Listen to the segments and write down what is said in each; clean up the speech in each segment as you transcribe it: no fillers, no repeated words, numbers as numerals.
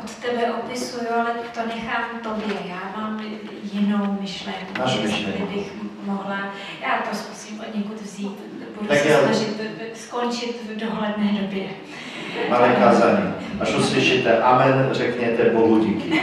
od tebe opisuju, ale to nechám tobě. Já mám jinou myšlenku, bych mohla. Já to zkusím od někud vzít. Budu se snažit skončit v dohledné době. Malé kázání. Až uslyšíte amen, řekněte Bohu díky.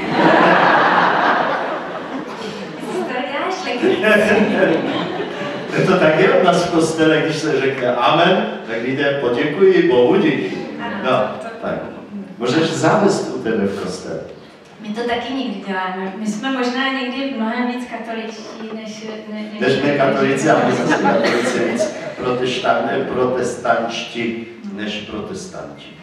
To tak je u nás v kostele, když se řekne amen, tak lidé poděkují Bohu díky. No, tak. Můžeš zavést u tebe v kostele. My to taky někdy děláme. My jsme možná někdy mnohem víc katoličtí, než my katolici, ale my jsme katolici víc protestančtí, než protestanti.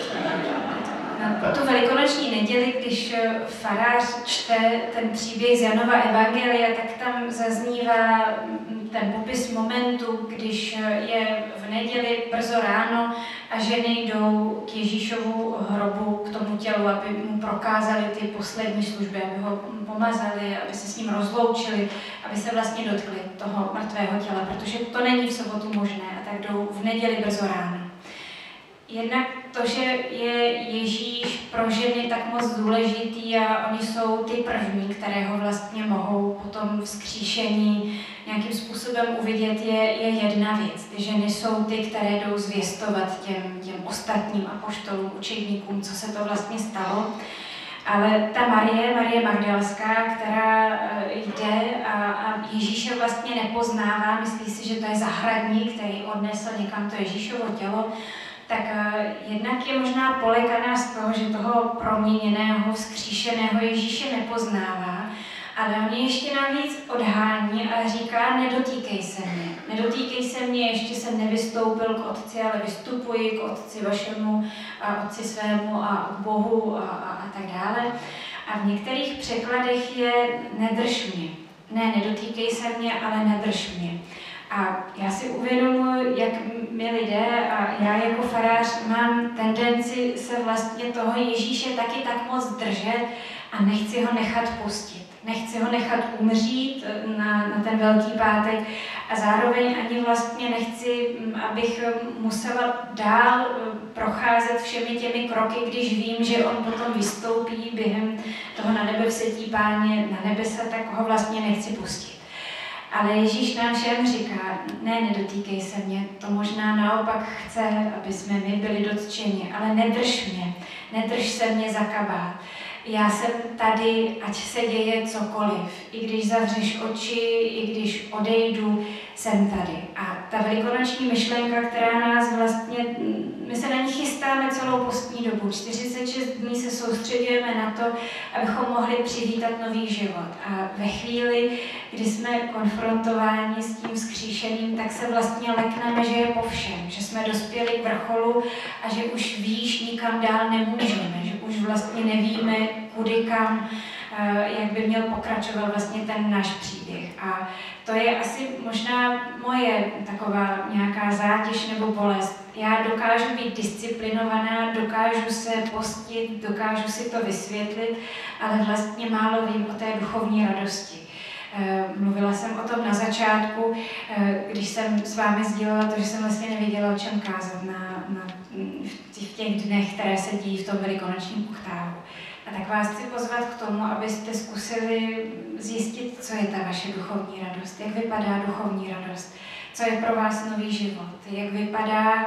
Na tu velikonoční neděli, když farář čte ten příběh z Janova evangelia, tak tam zaznívá ten popis momentu, když je v neděli brzo ráno a ženy jdou k Ježíšovu hrobu, k tomu tělu, aby mu prokázali ty poslední služby, aby ho pomazali, aby se s ním rozloučili, aby se vlastně dotkli toho mrtvého těla, protože to není v sobotu možné a tak jdou v neděli brzo ráno. Jednak to, že je Ježíš pro ženy tak moc důležitý a oni jsou ty první, které ho vlastně mohou potom vzkříšení nějakým způsobem uvidět, je jedna věc. Ty ženy jsou ty, které jdou zvěstovat těm ostatním apoštolům, učedníkům, co se to vlastně stalo. Ale ta Marie Magdalská, která jde a Ježíše vlastně nepoznává, myslí si, že to je zahradník, který odnesl někam to Ježíšovo tělo, tak jednak je možná polekaná z toho, že toho proměněného, vzkříšeného Ježíše nepoznává, ale on je ještě navíc odhání a říká, nedotýkej se mě. Nedotýkej se mě, ještě jsem nevystoupil k Otci, ale vystupuji k Otci vašemu a Otci svému a k Bohu a tak dále. A v některých překladech je nedrž mě. Ne, nedotýkej se mě, ale nedrž mě. A já si uvědomuji, jak my lidé a já jako farář mám tendenci se vlastně toho Ježíše taky tak moc držet a nechci ho nechat pustit. Nechci ho nechat umřít na ten Velký pátek a zároveň ani vlastně nechci, abych musela dál procházet všemi těmi kroky, když vím, že on potom vystoupí během toho na nebe vsetí Páně na nebesa, tak ho vlastně nechci pustit. Ale Ježíš nám všem říká, ne, nedotýkej se mě, to možná naopak chce, aby jsme my byli dotčeni, ale nedrž mě, nedrž se mě za kabát. Já jsem tady, ať se děje cokoliv, i když zavřeš oči, i když odejdu, jsem tady. A ta velikonoční myšlenka, která nás vlastně, my se na ní chystáme celou postní dobu, 46 dní se soustředujeme na to, abychom mohli přivítat nový život. A ve chvíli, kdy jsme konfrontováni s tím vzkříšeným, tak se vlastně lekneme, že je po všem, že jsme dospěli k vrcholu a že už výš nikam dál nemůžeme, že už vlastně nevíme, kudy kam, jak by měl pokračovat vlastně ten náš příběh. A to je asi možná moje taková nějaká zátěž nebo bolest. Já dokážu být disciplinovaná, dokážu se postit, dokážu si to vysvětlit, ale vlastně málo vím o té duchovní radosti. Mluvila jsem o tom na začátku, když jsem s vámi sdílela to, že jsem vlastně nevěděla, o čem kázat v těch dnech, které se dějí v tom velikonočním oktávu. A tak vás chci pozvat k tomu, abyste zkusili zjistit, co je ta vaše duchovní radost, jak vypadá duchovní radost, co je pro vás nový život, jak vypadá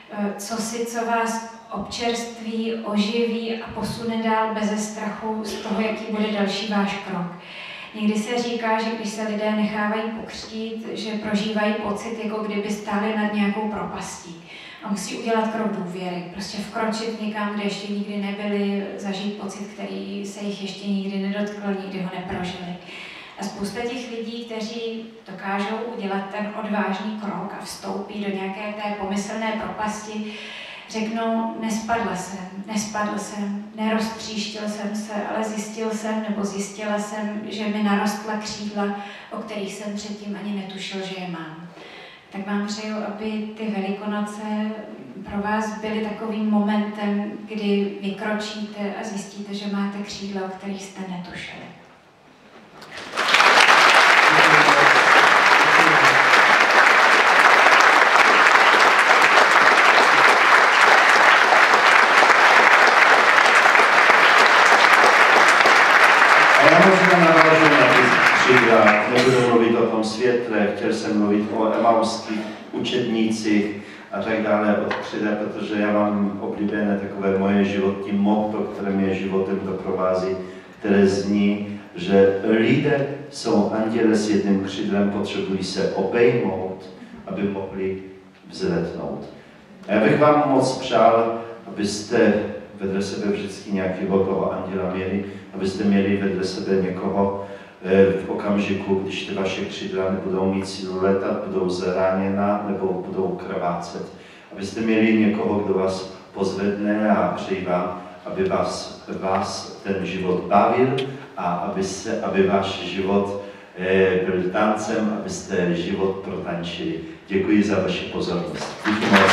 co vás občerství, oživí a posune dál beze strachu z toho, jaký bude další váš krok. Někdy se říká, že když se lidé nechávají pokřtít, že prožívají pocit, jako kdyby stáli nad nějakou propastí. A musí udělat krok důvěry, prostě vkročit někam, kde ještě nikdy nebyli, zažít pocit, který se jich ještě nikdy nedotkl, nikdy ho neprožili. A spousta těch lidí, kteří dokážou udělat ten odvážný krok a vstoupí do nějaké té pomyslné propasti, řeknou, nespadl jsem, neroztříštil jsem se, ale zjistil jsem nebo zjistila jsem, že mi narostla křídla, o kterých jsem předtím ani netušil, že je mám. Tak vám přeju, aby ty Velikonoce pro vás byly takovým momentem, kdy vykročíte a zjistíte, že máte křídla, o kterých jste netušili. skrzydla, nebudu mluvit o tom světle, chtěl jsem mluvit o emauských učednících a tak dále od křidel, protože já mám oblíbené takové moje životní motto, které mě životem doprovází, které zní, že lidé jsou anděle s jedním křídlem, potřebují se obejmout, aby mohli vzletnout. A já bych vám moc přál, abyste vedle sebe vždycky nějakého toho anděla měli, abyste měli vedle sebe někoho v okamžiku, když ty vaše křídla nebudou mít sílu letat, budou zraněna nebo budou krvácet. Abyste měli někoho, kdo vás pozvedne a přeji vám, aby vás ten život bavil a aby váš život byl tancem, abyste život protančili. Děkuji za vaši pozornost. Díky moc.